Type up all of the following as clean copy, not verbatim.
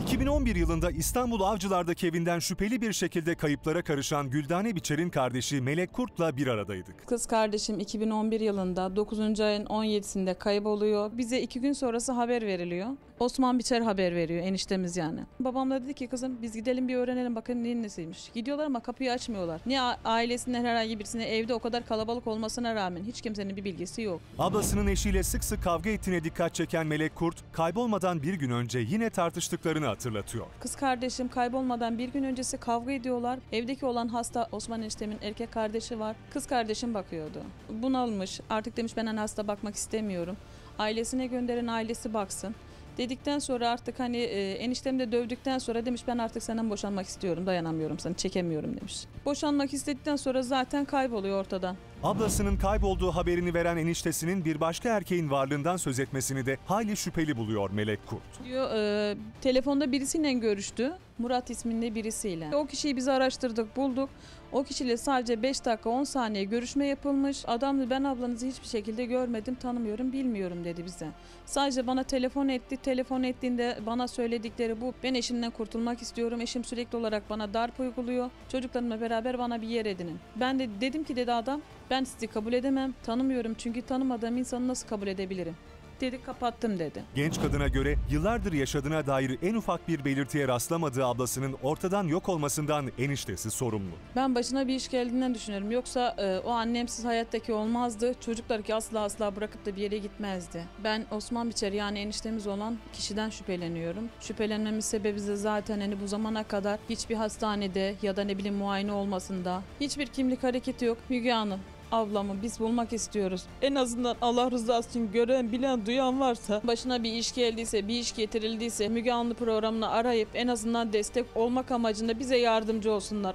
2011 yılında İstanbul Avcılar'daki evinden şüpheli bir şekilde kayıplara karışan Güldane Biçer'in kardeşi Melek Kurt'la bir aradaydık. Kız kardeşim 2011 yılında 9. ayın 17'sinde kayboluyor. Bize 2 gün sonrası haber veriliyor. Osman Biçer haber veriyor, eniştemiz yani. Babam da dedi ki kızım biz gidelim bir öğrenelim bakın neyin nesiymiş. Gidiyorlar ama kapıyı açmıyorlar. Niye ailesinden herhangi birisine evde o kadar kalabalık olmasına rağmen hiç kimsenin bir bilgisi yok. Ablasının eşiyle sık sık kavga ettiğine dikkat çeken Melek Kurt, kaybolmadan bir gün önce yine tartıştıklarını hatırlatıyor. Kız kardeşim kaybolmadan bir gün öncesi kavga ediyorlar. Evdeki olan hasta Osman eniştemin erkek kardeşi var. Kız kardeşim bakıyordu. Bunalmış. Artık demiş ben hasta bakmak istemiyorum. Ailesine gönderin ailesi baksın. Dedikten sonra artık hani eniştem de dövdükten sonra demiş ben artık senden boşanmak istiyorum. Dayanamıyorum sana çekemiyorum demiş. Boşanmak istedikten sonra zaten kayboluyor ortadan. Ablasının kaybolduğu haberini veren eniştesinin bir başka erkeğin varlığından söz etmesini de hayli şüpheli buluyor Melek Kurt. Diyor, telefonda birisiyle görüştü. Murat isminde birisiyle. O kişiyi biz araştırdık, bulduk. O kişiyle sadece 5 dakika 10 saniye görüşme yapılmış. Adam da ben ablanızı hiçbir şekilde görmedim, tanımıyorum, bilmiyorum dedi bize. Sadece bana telefon etti. Telefon ettiğinde bana söyledikleri bu. Ben eşimden kurtulmak istiyorum. Eşim sürekli olarak bana darp uyguluyor. Çocuklarımla beraber bana bir yer edinin. Ben de dedim ki dedi adam ben sizi kabul edemem. Tanımıyorum çünkü tanımadığım insanı nasıl kabul edebilirim? Dedi kapattım dedi. Genç kadına göre yıllardır yaşadığına dair en ufak bir belirtiye rastlamadığı ablasının ortadan yok olmasından eniştesi sorumlu. Ben başına bir iş geldiğinden düşünüyorum. Yoksa o annemsiz hayattaki olmazdı. Çocuklar ki asla bırakıp da bir yere gitmezdi. Ben Osman Biçer yani eniştemiz olan kişiden şüpheleniyorum. Şüphelenmemin sebebi de zaten hani bu zamana kadar hiçbir hastanede ya da ne bileyim muayene olmasında hiçbir kimlik hareketi yok. Müge Hanım. Ablamı biz bulmak istiyoruz. En azından Allah rızası için gören, bilen, duyan varsa başına bir iş geldiyse, bir iş getirildiyse Müge Anlı programını arayıp en azından destek olmak amacında bize yardımcı olsunlar.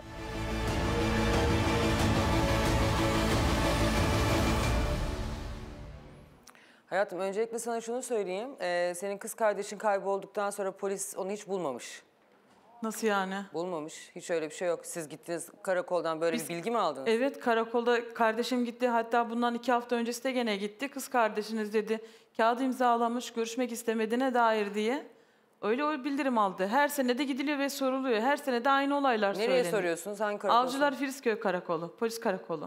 Hayatım öncelikle sana şunu söyleyeyim. Senin kız kardeşin kaybolduktan sonra polis onu hiç bulmamış. Nasıl yani? Bulmamış. Hiç öyle bir şey yok. Siz gittiniz karakoldan böyle bir bilgi mi aldınız? Evet karakolda kardeşim gitti. Hatta bundan 2 hafta öncesi de gene gitti. Kız kardeşiniz dedi kağıdı imzalamış görüşmek istemediğine dair diye. Öyle o bildirim aldı. Her sene de gidiliyor ve soruluyor. Her sene de aynı olaylar söyleniyor. Nereye soruyorsunuz? Hangi karakol? Avcılar Filizköy Karakolu. Polis karakolu.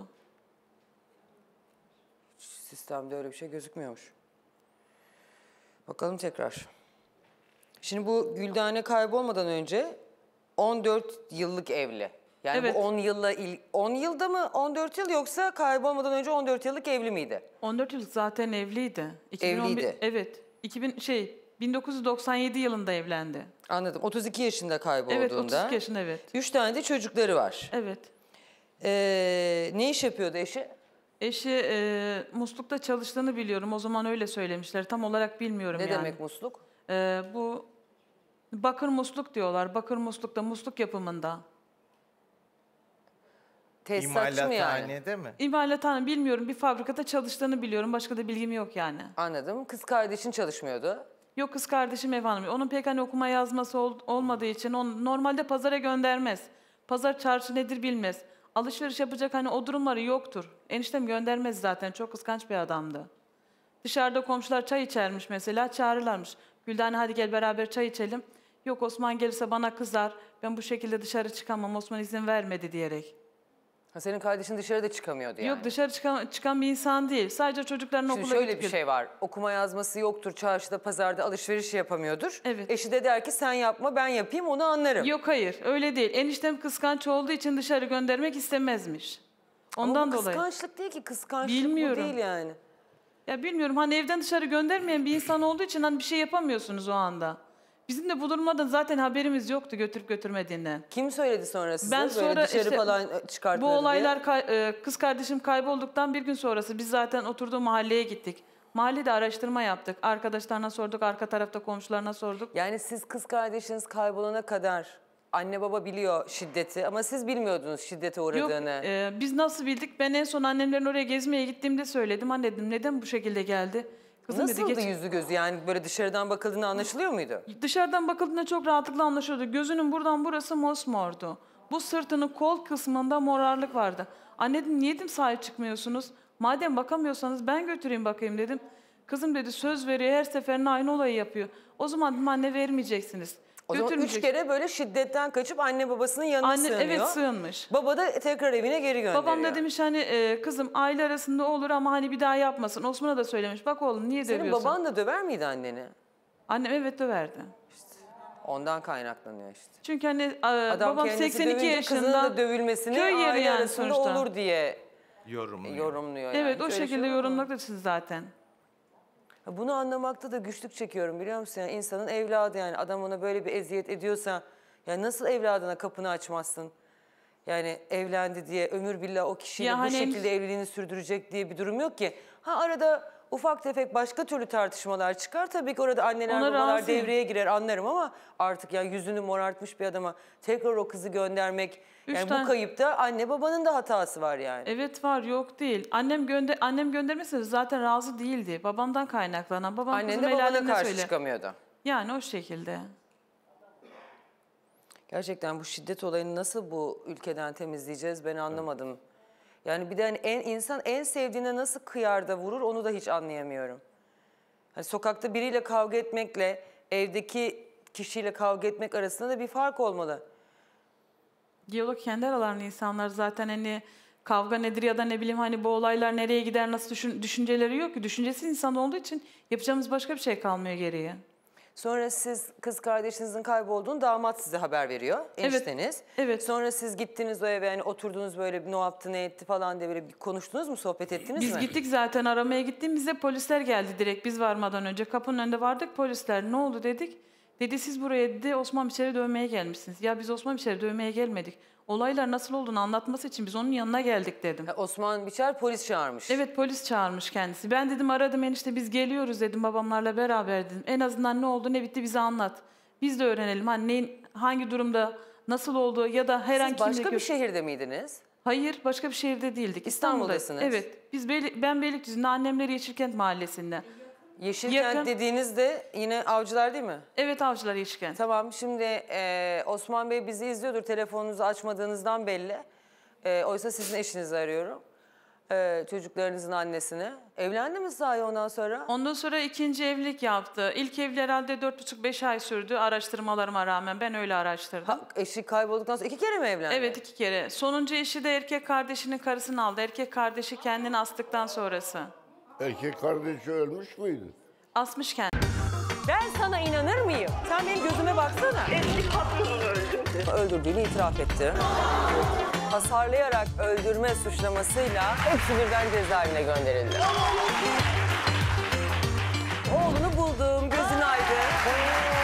Sistemde öyle bir şey gözükmüyormuş. Bakalım tekrar. Şimdi bu Güldane kaybolmadan önce 14 yıllık evli. Yani evet. Bu 10 yılda mı 14 yıl yoksa kaybolmadan önce 14 yıllık evli miydi? 14 yıllık zaten evliydi. 2011, evliydi. Evet. 1997 yılında evlendi. Anladım. 32 yaşında kaybolduğunda. Evet 32 yaşında evet. 3 tane de çocukları var. Evet. Ne iş yapıyordu eşi? Eşi muslukta çalıştığını biliyorum. O zaman öyle söylemişler. Tam olarak bilmiyorum yani. Ne demek musluk? Bu bakır musluk diyorlar. Bakır muslukta, musluk yapımında. Tesisatçı mı yani? İmalathanede mi? İmalathane bilmiyorum. Bir fabrikada çalıştığını biliyorum. Başka da bilgim yok yani. Anladım. Kız kardeşin çalışmıyordu. Yok kız kardeşim ev hanımı. Onun pek hani okuma yazması olmadığı için onu normalde pazara göndermez. Pazar çarşı nedir bilmez. Alışveriş yapacak hani o durumları yoktur. Eniştem göndermez zaten. Çok kıskanç bir adamdı. Dışarıda komşular çay içermiş mesela. Çağırırlarmış. Güldane hadi gel beraber çay içelim. Yok Osman gelirse bana kızar. Ben bu şekilde dışarı çıkamam. Osman izin vermedi diyerek. Ha, senin kardeşin dışarıda çıkamıyordu yani. Yok dışarı çıkan bir insan değil. Sadece çocukların okula Şimdi şöyle gidip bir şey var. Okuma yazması yoktur. Çarşıda, pazarda alışveriş yapamıyordur. Evet. Eşi de der ki sen yapma ben yapayım onu anlarım. Yok hayır öyle değil. Eniştem kıskanç olduğu için dışarı göndermek istemezmiş. Ondan Ama bu dolayı. kıskançlık değil ki. Kıskançlık Bilmiyorum. bu değil yani. Ya bilmiyorum hani evden dışarı göndermeyen bir insan olduğu için hani bir şey yapamıyorsunuz o anda. Bizim de bu durumda zaten haberimiz yoktu götürüp götürmediğinden. Kim söyledi sonra size? Ben böyle sonra dışarı işte falan çıkartmadı bu olaylar diye? kız kardeşim kaybolduktan bir gün sonrası biz zaten oturduğu mahalleye gittik. Mahallede araştırma yaptık. Arkadaşlarına sorduk, arka tarafta komşularına sorduk. Yani siz kız kardeşiniz kaybolana kadar anne baba biliyor şiddeti ama siz bilmiyordunuz şiddete uğradığını. Yok biz nasıl bildik? Ben en son annemlerin oraya gezmeye gittiğimde söyledim. Anne dedim neden bu şekilde geldi? Kızım Nasıldı dedi, yüzü gözü yani böyle dışarıdan bakıldığında anlaşılıyor muydu? Dışarıdan bakıldığında çok rahatlıkla anlaşılıyordu. Gözünün buradan burası mosmordu. Bu sırtının kol kısmında morarlık vardı. Anne dedim niye dedim sahip çıkmıyorsunuz? Madem bakamıyorsanız ben götüreyim bakayım dedim. Kızım dedi söz veriyor her seferinde aynı olayı yapıyor. O zaman dedim anne vermeyeceksiniz. O zaman 3 Götürmeyecek. kere böyle şiddetten kaçıp anne babasının yanına sığınıyor. Evet, sığınmış. Baba da tekrar evine geri gönderiyor. Babam da demiş hani kızım aile arasında olur ama hani bir daha yapmasın. Osman'a da söylemiş. Bak oğlum niye Senin dövüyorsun? baban da döver miydi anneni? Annem evet döverdi. Ondan kaynaklanıyor işte. Çünkü hani Adam babam kendisi 82 dövünce kızının yaşında. da dövülmesini köy yeri aile yani arasında sonuçta. olur diye Yorumluyor. yani. Evet, o Öyle şekilde şey olur mu? yorumlamak da siz zaten. Bunu anlamakta da güçlük çekiyorum biliyor musun? Yani insanın evladı, yani adam ona böyle bir eziyet ediyorsa ya nasıl evladına kapını açmazsın? Yani evlendi diye ömür billah o kişiyle Ya bu hani şekilde evliliğini sürdürecek diye bir durum yok ki. Ha, arada ufak tefek başka türlü tartışmalar çıkar. Tabii ki orada anneler Ona babalar razıyım. devreye girer, anlarım ama artık ya yüzünü morartmış bir adama tekrar o kızı göndermek. Yani bu kayıpta anne babanın da hatası var yani. Evet var, yok değil. Annem göndermesine zaten razı değildi. Babamdan kaynaklanan. Babam Annen kızım de babana helalinde karşı söyle. çıkamıyordu. Yani o şekilde. Gerçekten bu şiddet olayını nasıl bu ülkeden temizleyeceğiz ben anlamadım. Yani bir de hani insan en sevdiğine nasıl kıyar da vurur onu da hiç anlayamıyorum. Hani sokakta biriyle kavga etmekle evdeki kişiyle kavga etmek arasında da bir fark olmalı. Diyalog kendi aralarında insanlar zaten hani kavga nedir ya da ne bileyim hani bu olaylar nereye gider nasıl düşünceleri yok ki. Düşüncesiz insan olduğu için yapacağımız başka bir şey kalmıyor geriye. Sonra siz kız kardeşinizin kaybolduğunu damat size haber veriyor, enişteniz. Evet. Sonra siz gittiniz o eve, yani oturdunuz böyle ne yaptı ne etti falan diye böyle bir konuştunuz mu, sohbet ettiniz Biz mi? gittik zaten aramaya gittiğimizde polisler geldi direkt biz varmadan önce. Kapının önünde vardık, polisler ne oldu dedik. Dedi siz buraya dedi Osman Biçer'i dövmeye gelmişsiniz. Ya biz Osman Biçer'i dövmeye gelmedik. Olaylar nasıl olduğunu anlatması için biz onun yanına geldik dedim. Osman Biçer polis çağırmış. Evet, polis çağırmış kendisi. Ben dedim aradım enişte biz geliyoruz dedim babamlarla beraber dedim. En azından ne oldu ne bitti bize anlat. Biz de öğrenelim hani hangi durumda nasıl oldu ya da herhangi Siz başka bir şehirde miydiniz? Hayır, başka bir şehirde değildik. İstanbul'dasınız. Evet. Ben Beylikdüzü'nde, annemleri Yeşilkent Mahallesi'nde. Yeşilkent Yakın. dediğinizde yine Avcılar değil mi? Evet, Avcılar Yeşilkent. Tamam, şimdi Osman Bey bizi izliyordur, telefonunuzu açmadığınızdan belli. Oysa sizin eşinizi arıyorum. Çocuklarınızın annesini. Evlendi mi sahi ondan sonra? Ondan sonra ikinci evlilik yaptı. İlk evli herhalde 4,5-5 ay sürdü araştırmalarıma rağmen. Ben öyle araştırdım. Eşi kaybolduktan sonra 2 kere mi evlendi? Evet, 2 kere. Sonuncu eşi de erkek kardeşinin karısını aldı. Erkek kardeşi kendini astıktan sonrası. Erkek kardeşi ölmüş müydü? Asmış kendini. Ben sana inanır mıyım? Sen benim gözüme baksana. Eski patronunu öldürdü. Öldürdüğünü itiraf etti. Hasarlayarak öldürme suçlamasıyla hepsi birden cezaevine gönderildi. Oğlunu buldum, gözün aydın.